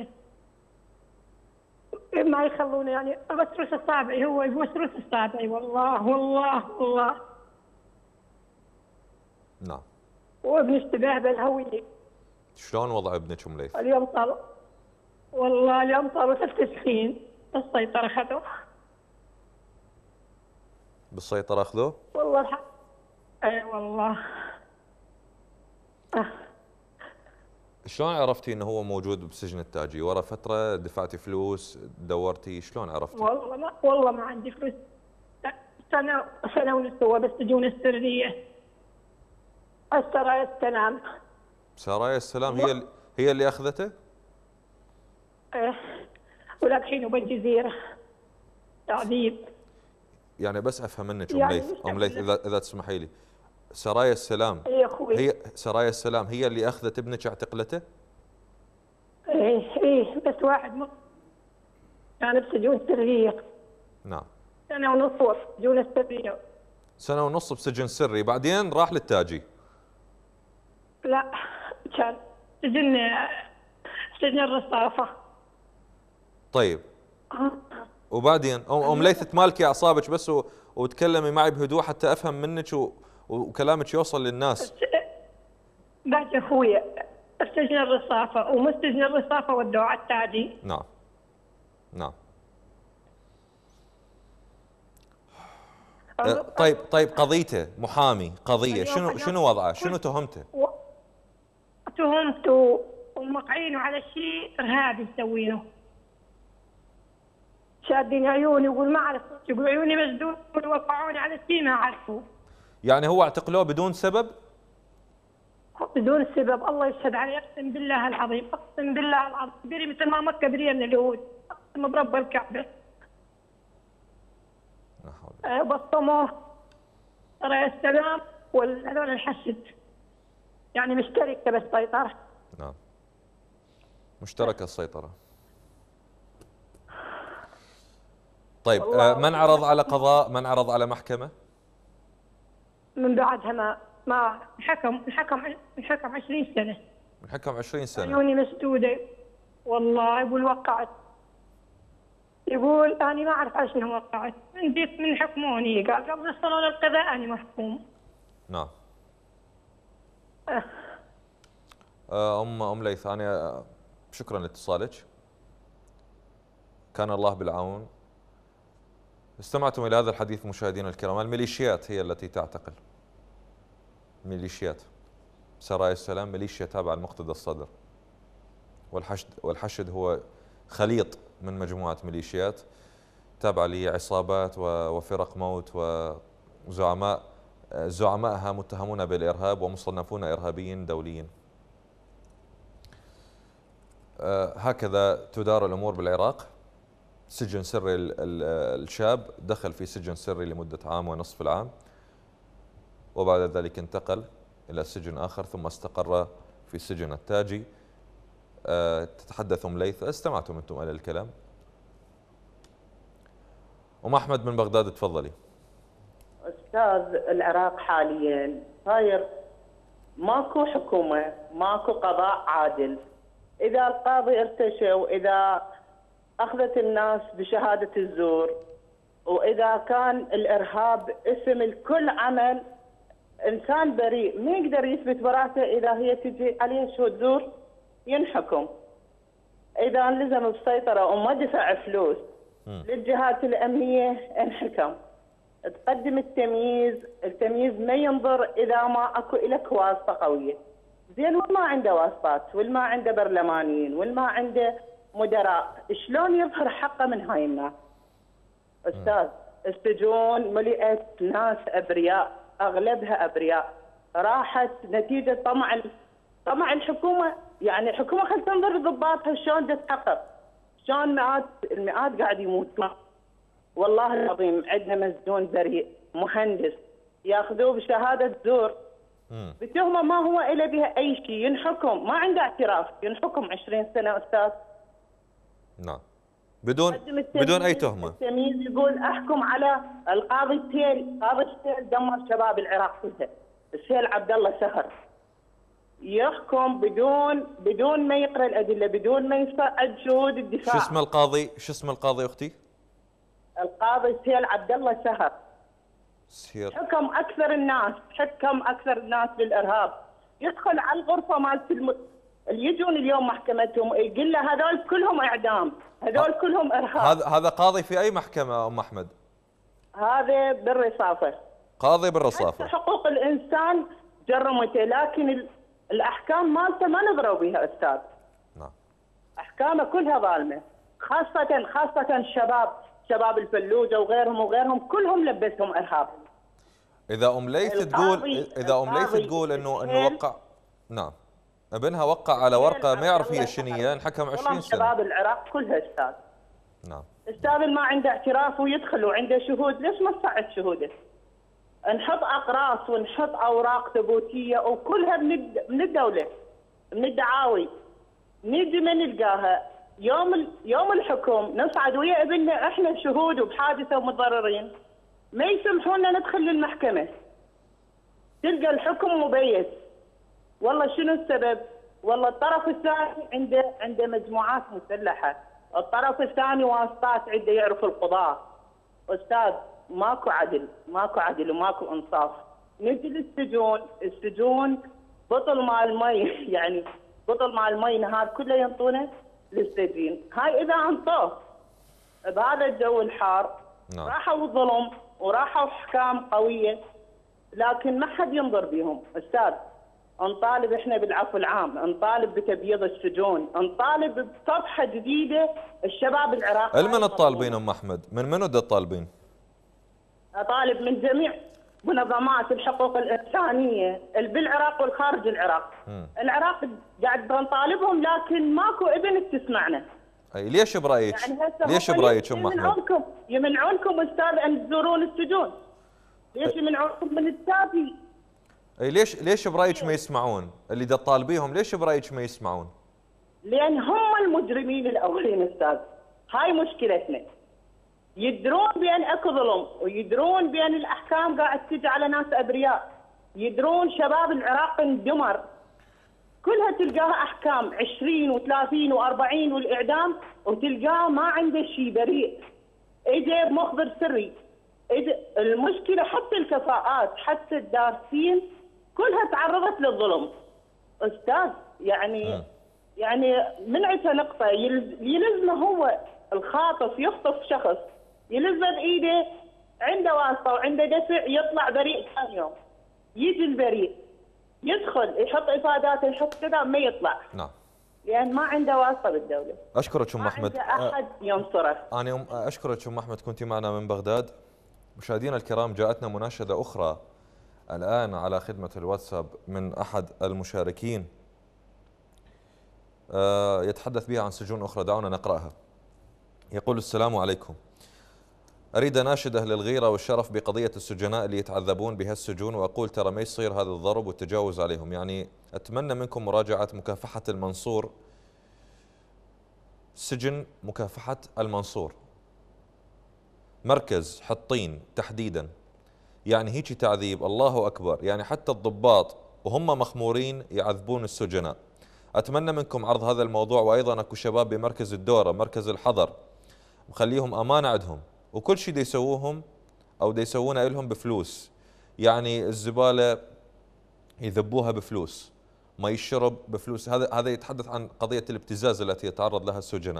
ما يخلوني يعني ابسرس اصابعي، هو يبسرس اصابعي والله والله والله. نعم. وابني اشتباه بالهويه. شلون وضع ابنك ام ليث؟ اليوم صار والله اليوم صاروا ثلاث سنين السيطرة أخذوه. بالسيطرة أخذوه؟ والله الحق. أي والله. أه. شلون عرفتي انه هو موجود بسجن التاجي؟ ورا فترة دفعتي فلوس دورتي، شلون عرفتي؟ والله ما والله ما عندي فلوس. سنة سنة ونص هو بالسجون السرية. السرايا السلام. سرايا السلام هي اللي هي اللي اخذته؟ ايه ولكن بالجزيرة تعذيب. يعني بس افهم منك ام ليث، ام ليث اذا اذا تسمحي لي، سرايا السلام يا اخوي هي سرايا السلام هي اللي اخذت ابنك اعتقلته؟ ايه ايه بس واحد م... كان بسجون سرية. نعم. سنة ونص بسجون السرية. سنة ونص بسجن سري، بعدين راح للتاجي. لا كان سجن سجن الرصافة. طيب. وبعدين ام ليث تمالكي اعصابك بس و... وتكلمي معي بهدوء حتى افهم منك و... وكلامك يوصل للناس. بعد اخويا سجن الرصافة ومستجن الرصافة ودوه على التاجي. نعم. نعم. أه طيب طيب قضيته محامي قضية شنو شنو وضعه؟ شنو تهمته؟ و... تهمته ومقعينه على شيء ارهابي يسوينه. شادين عيوني يقول ما اعرف، يقول عيوني مسدود وقعوني على شيء ما اعرفه. يعني هو اعتقلوه بدون سبب؟ بدون سبب، الله يشهد علي، اقسم بالله العظيم، اقسم بالله العظيم، بري مثل ما مكه بري من اليهود، اقسم برب الكعبه. بسطموه سرايا السلام والهذول الحشد، يعني مشتركة بالسيطرة. نعم، مشتركة السيطرة. طيب آه من عرض على قضاء؟ من عرض على محكمة؟ من بعدها ما ما حكم حكم حكم عشرين سنة. من حكم عشرين سنة. عيوني مسدودة والله. يقول وقعت، يقول أنا ما أعرف على شنو وقعت، من جيت من حكموني، قال قبل يصلون القضاء أنا محكوم. نعم. أه. أم أم ليث، أنا شكرا لاتصالك، كان الله بالعون. استمعتم إلى هذا الحديث مشاهدينا الكرام. الميليشيات هي التي تعتقل، ميليشيات سرايا السلام ميليشيا تابعة لمقتدى الصدر، والحشد والحشد هو خليط من مجموعة ميليشيات تابعة لعصابات وفرق موت وزعماء زعمائها متهمون بالإرهاب ومصنفون إرهابيين دوليين. هكذا تدار الأمور بالعراق. سجن سري الشاب دخل في سجن سري لمدة عام ونصف العام، وبعد ذلك انتقل إلى سجن آخر ثم استقر في سجن التاجي. تتحدث أم ليث، استمعتم أنتم إلى الكلام. أم أحمد من بغداد تفضلي. أستاذ، العراق حاليا صاير ماكو حكومة، ماكو قضاء عادل. إذا القاضي ارتشى، وإذا أخذت الناس بشهادة الزور، وإذا كان الإرهاب اسم الكل عمل، إنسان بريء ما يقدر يثبت براءته. إذا هي تجي عليه شهود زور ينحكم. إذا لزم بسيطرة وما دفع فلوس للجهات الأمنية انحكم. تقدم التمييز، التمييز ما ينظر إذا ما أكو إلك واسطة قوية. زين، والما عنده واسطات، والما عنده برلمانيين، والما عنده مدراء، شلون يظهر حقه من هاي الناس؟ أستاذ، السجون ملئت ناس أبرياء، أغلبها أبرياء، راحت نتيجة طمع طمع الحكومة. يعني الحكومة خل تنظر ضباطها شلون تتحقق، شلون مئات المئات قاعد يموتون. والله العظيم عندنا مسجون بريء مهندس ياخذوه بشهادة زور بتهمة ما هو إلا بها أي شيء، ينحكم، ما عنده اعتراف، ينحكم عشرين سنة أستاذ. نعم، بدون بدون أي تهمة. التمييز يقول أحكم على القاضي التيل، قاضي التيل دمر شباب العراق كلها، السيل عبد الله سهر، يحكم بدون بدون ما يقرأ الأدلة، بدون ما يصعد شهود الدفاع. شو اسم القاضي؟ شو اسم القاضي أختي؟ القاضي السيل عبد الله سهر. سير. حكم أكثر الناس، حكم أكثر الناس بالإرهاب. يدخل على الغرفة مالت الم... اللي يجون اليوم محكمتهم يقول له هذول كلهم إعدام، هذول كلهم إرهاب. هذا هذا قاضي في أي محكمة أم أحمد؟ هذا بالرصافة. قاضي بالرصافة. حقوق الإنسان جرمته، لكن ال... الأحكام مالته ما نظروا بها أستاذ. نعم. أحكامه كلها ظالمة، خاصة خاصة الشباب، شباب الفلوجة وغيرهم وغيرهم كلهم لبسهم إرهاب. إذا أم ليث تقول إذا أم ليث تقول إنه إنه وقع، نعم، ابنها وقع على ورقة ما يعرف هي شنية، انحكم عشرين سنة. شباب العراق كلها أستاذ. نعم. أستاذ ما عنده اعتراف ويدخل وعنده شهود، ليش ما تصعد شهوده؟ نحط أقراص ونحط أوراق ثبوتية وكلها من الدولة، من الدعاوي، نيجي ما نلقاها. يوم يوم الحكم نصعد ويا ابننا احنا شهود وبحادثه ومتضررين، ما يسمحونا ندخل للمحكمه. تلقى الحكم مبيت. والله شنو السبب؟ والله الطرف الثاني عنده عنده مجموعات مسلحه، الطرف الثاني واسطات عنده يعرف القضاء. استاذ ماكو عدل، ماكو عدل وماكو انصاف. نجي للسجون، السجون بطل مال مي يعني بطل مال مي نهار كله ينطونه للسجين. هاي اذا انطوه بهذا الجو الحار. نعم. راحوا الظلم وراحوا احكام قويه، لكن ما حد ينظر بهم. استاذ نطالب احنا بالعفو العام، نطالب بتبييض السجون، نطالب بصفحه جديده. الشباب العراقي من الطالبين ام احمد؟ من منو الطالبين؟ اطالب من جميع منظمات الحقوق الانسانيه اللي بالعراق والخارج العراق. م. العراق قاعد نطالبهم لكن ماكو ابن تسمعنا. اي ليش برايك؟ يعني هسه ليش هم برايك ام احمد؟ يمنعونكم يمنعونكم استاذ ان تزورون السجون. ليش يمنعونكم من التابي؟ اي ليش ليش برايك ما يسمعون؟ اللي دا تطالبيهم ليش برايك ما يسمعون؟ لان هم المجرمين الاولين استاذ، هاي مشكلتنا. يدرون بان اكو ظلم، ويدرون بان الاحكام قاعد تجي على ناس ابرياء، يدرون شباب العراق اندمر، كلها تلقاها احكام عشرين وثلاثين وأربعين والاعدام، وتلقاه ما عنده شيء، بريء. اجى بمخبر سري. اجى المشكله حتى الكفاءات، حتى الدارسين كلها تعرضت للظلم. استاذ يعني م. يعني من عندها نقطه يلزمه هو الخاطف يخطف شخص، يلزمه بايده عنده واسطه وعنده دفع يطلع بريء ثاني يوم. يجي البريء يدخل يحط افاداته يحط كذا ما يطلع. نعم. لان ما عنده واسطه بالدوله. اشكرك ام احمد. ما عنده احد ينصره. انا اشكرك ام احمد، كنت معنا من بغداد. مشاهدينا الكرام، جاءتنا مناشده اخرى الان على خدمه الواتساب من احد المشاركين يتحدث بها عن سجون اخرى، دعونا نقراها. يقول: السلام عليكم، أريد أناشد أهل الغيرة والشرف بقضية السجناء اللي يتعذبون بهالسجون، وأقول ترى ما يصير هذا الضرب والتجاوز عليهم. يعني أتمنى منكم مراجعة مكافحة المنصور، سجن مكافحة المنصور مركز حطين تحديدا، يعني هيك تعذيب الله أكبر. يعني حتى الضباط وهم مخمورين يعذبون السجناء. أتمنى منكم عرض هذا الموضوع. وأيضا أكو شباب بمركز الدورة، مركز الحضر، مخليهم أمانة عندهم، وكل شيء دي يسووهم أو دي يسوونه لهم بفلوس. يعني الزبالة يذبوها بفلوس، ما يشرب بفلوس. هذا هذا يتحدث عن قضية الابتزاز التي يتعرض لها السجناء.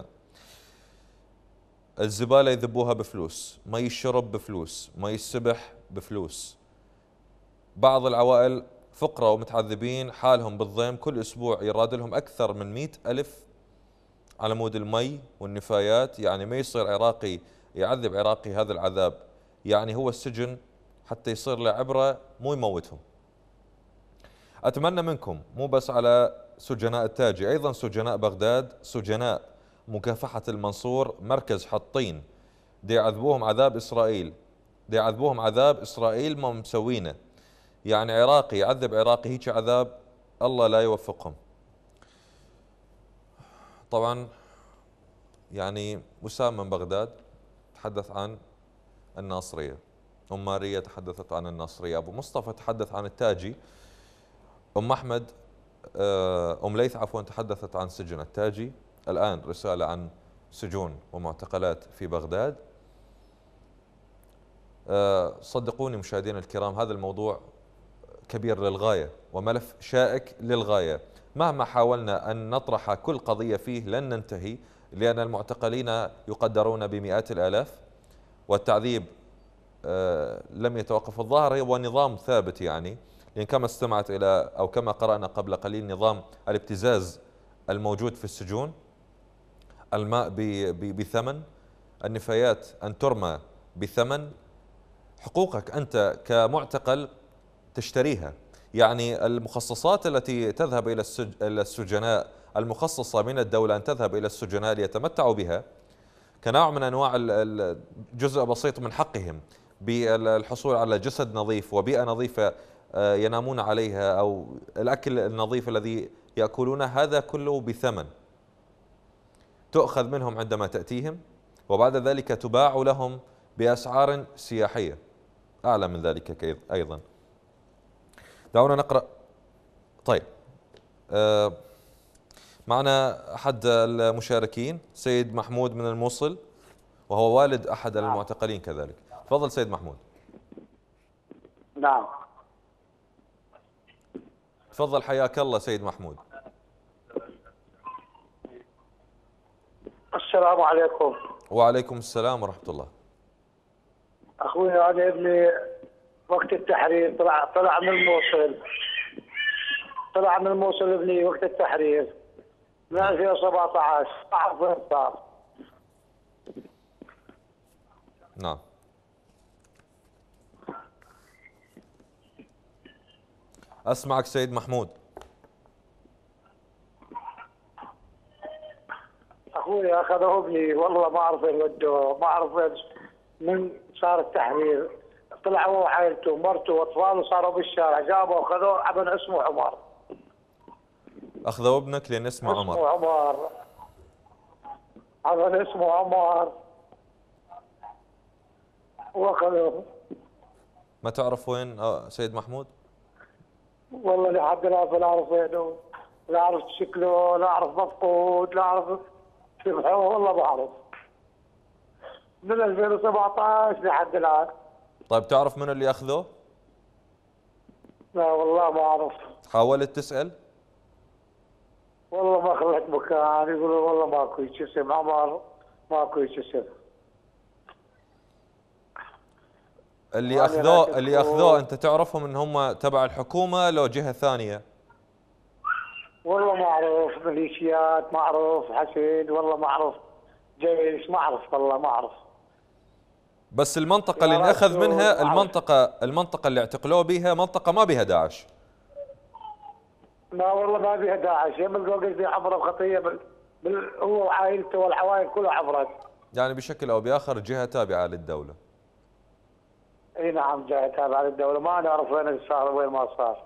الزبالة يذبوها بفلوس، ما يشرب بفلوس، ما يسبح بفلوس. بعض العوائل فقراء ومتعذبين حالهم بالضيم، كل أسبوع يراد لهم أكثر من مئة ألف على مود المي والنفايات. يعني ما يصير عراقي يعذب عراقي هذا العذاب. يعني هو السجن حتى يصير له عبرة، مو يموتهم. أتمنى منكم مو بس على سجناء التاجي، أيضا سجناء بغداد، سجناء مكافحة المنصور، مركز حطين، دي يعذبوهم عذاب إسرائيل، دي يعذبوهم عذاب إسرائيل ما مسوينه. يعني عراقي يعذب عراقي هيك عذاب، الله لا يوفقهم. طبعا يعني وسام من بغداد تحدث عن الناصرية، أم ماريا تحدثت عن الناصرية، أبو مصطفى تحدث عن التاجي، أم أحمد أم ليث عفوا تحدثت عن سجن التاجي. الآن رسالة عن سجون ومعتقلات في بغداد. صدقوني مشاهدينا الكرام، هذا الموضوع كبير للغاية وملف شائك للغاية. مهما حاولنا أن نطرح كل قضية فيه لن ننتهي، لأن المعتقلين يقدرون بمئات الآلاف، والتعذيب لم يتوقف. الظاهر هو نظام ثابت، يعني لأن كما استمعت إلى أو كما قرأنا قبل قليل نظام الابتزاز الموجود في السجون، الماء بثمن، النفايات أن ترمى بثمن، حقوقك أنت كمعتقل تشتريها. يعني المخصصات التي تذهب إلى السجناء المخصصة من الدولة أن تذهب إلى السجناء ليتمتعوا بها كنوع من أنواع جزء بسيط من حقهم بالحصول على جسد نظيف وبيئة نظيفة ينامون عليها، أو الأكل النظيف الذي يأكلونه، هذا كله بثمن تؤخذ منهم عندما تأتيهم، وبعد ذلك تباع لهم بأسعار سياحية أعلى من ذلك أيضا. دعونا نقرأ. طيب آه معنا أحد المشاركين، سيد محمود من الموصل، وهو والد أحد المعتقلين كذلك. تفضل سيد محمود. نعم. تفضل حياك الله سيد محمود. السلام عليكم. وعليكم السلام ورحمة الله. أخوي أنا ابني وقت التحرير طلع طلع من الموصل طلع من الموصل ابني وقت التحرير من ألفين وسبعة عشر. أعرف وين صار. نعم. أسمعك سيد محمود. أخوي اخذوا ابني والله ما اعرف وين ودوه، ما اعرف وين من صار التحرير. طلع هو وعائلته ومرته واطفاله صاروا بالشارع، جابوا اخذوه ابن اسمه عمر. اخذوا ابنك لان اسمه عمر. اسمه عمر. ابن اسمه عمر. واخذوه. ما تعرف وين آه سيد محمود؟ والله لحد الان لا اعرف وينه، لا اعرف شكله، لا اعرف مفقود، لا اعرف شبحه، والله ما اعرف. من ألفين وسبعطعش لحد الان. طيب تعرف من اللي اخذوه؟ لا والله ما اعرف. حاولت تسأل؟ والله ما خلت مكان، يقولوا والله ماكو اسم عمر، ماكو اسم. اللي اخذوه اللي اخذوه انت تعرفهم ان هم تبع الحكومه لو جهه ثانيه؟ والله ما اعرف، ميليشيات ما اعرف، حشد والله ما اعرف، جيش ما اعرف، والله ما اعرف. بس المنطقه اللي انأخذ منها المنطقه المنطقه اللي اعتقلوه بها منطقه ما بها داعش. لا والله ما بها داعش، يم القوقز دي عبره خطيه بال... بال... هو وعائلته والعوائل كلها عبرت. يعني بشكل او باخر جهه تابعه للدوله. اي نعم جهه تابعه للدوله، ما نعرف وين صار وين ما صار.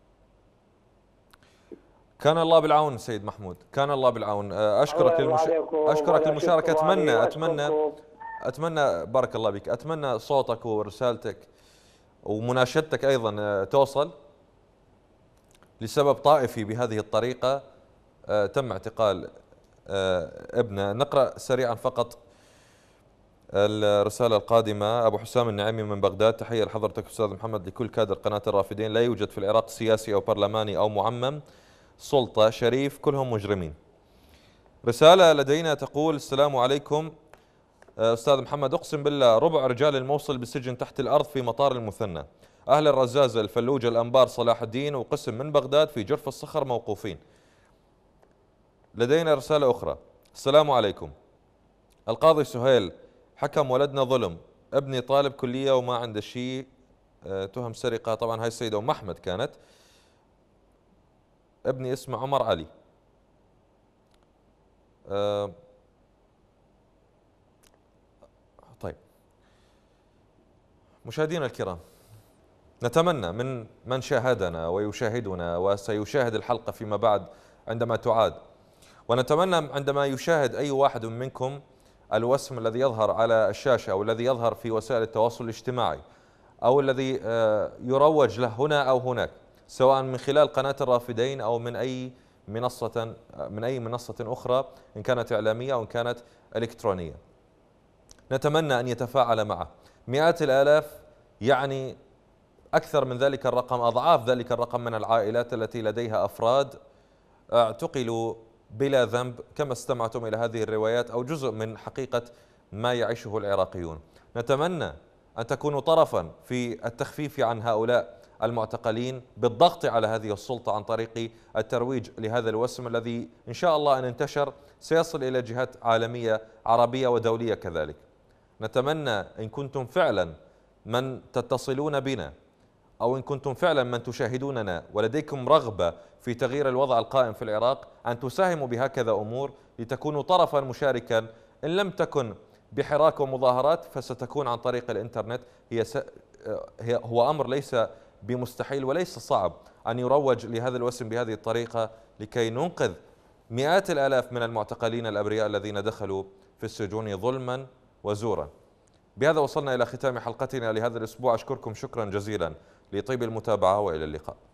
كان الله بالعون سيد محمود، كان الله بالعون. اشكرك المش... اشكرك المشاركه. اتمنى اتمنى اتمنى بارك الله بك، اتمنى صوتك ورسالتك ومناشدتك ايضا توصل. لسبب طائفي بهذه الطريقه تم اعتقال ابنه. نقرا سريعا فقط الرسالة القادمة. أبو حسام النعيمي من بغداد: تحية لحضرتك أستاذ محمد، لكل كادر قناة الرافدين. لا يوجد في العراق سياسي أو برلماني أو معمم سلطة شريف، كلهم مجرمين. رسالة لدينا تقول: السلام عليكم أستاذ محمد، أقسم بالله ربع رجال الموصل بالسجن تحت الأرض في مطار المثنى. أهل الرزازة، الفلوجة، الأنبار، صلاح الدين وقسم من بغداد في جرف الصخر موقوفين. لدينا رسالة أخرى: السلام عليكم، القاضي سهيل حكم ولدنا ظلم، ابني طالب كلية وما عنده شيء، تهم سرقة. طبعا هاي السيدة أم أحمد كانت. ابني اسمه عمر علي. أه طيب مشاهدينا الكرام، نتمنى من من شاهدنا ويشاهدنا وسيشاهد الحلقة فيما بعد عندما تعاد، ونتمنى عندما يشاهد أي واحد منكم الوسم الذي يظهر على الشاشة أو الذي يظهر في وسائل التواصل الاجتماعي أو الذي يروج له هنا أو هناك، سواء من خلال قناة الرافدين أو من أي منصة من أي منصة أخرى، إن كانت إعلامية أو إن كانت إلكترونية، نتمنى أن يتفاعل معه. مئات الآلاف، يعني أكثر من ذلك الرقم، أضعاف ذلك الرقم من العائلات التي لديها أفراد اعتقلوا بلا ذنب، كما استمعتم إلى هذه الروايات أو جزء من حقيقة ما يعيشه العراقيون. نتمنى أن تكونوا طرفا في التخفيف عن هؤلاء المعتقلين بالضغط على هذه السلطة عن طريق الترويج لهذا الوسم الذي إن شاء الله أن انتشر سيصل إلى جهات عالمية عربية ودولية كذلك. نتمنى إن كنتم فعلا من تتصلون بنا أو إن كنتم فعلا من تشاهدوننا ولديكم رغبة في تغيير الوضع القائم في العراق أن تساهموا بهكذا أمور لتكونوا طرفا مشاركا، إن لم تكن بحراك ومظاهرات فستكون عن طريق الإنترنت. هي, س... هي هو أمر ليس بمستحيل وليس صعب أن يروج لهذا الوسم بهذه الطريقة لكي ننقذ مئات الآلاف من المعتقلين الأبرياء الذين دخلوا في السجون ظلما وزورا. بهذا وصلنا إلى ختام حلقتنا لهذا الأسبوع. أشكركم شكرا جزيلا لطيب المتابعة وإلى اللقاء.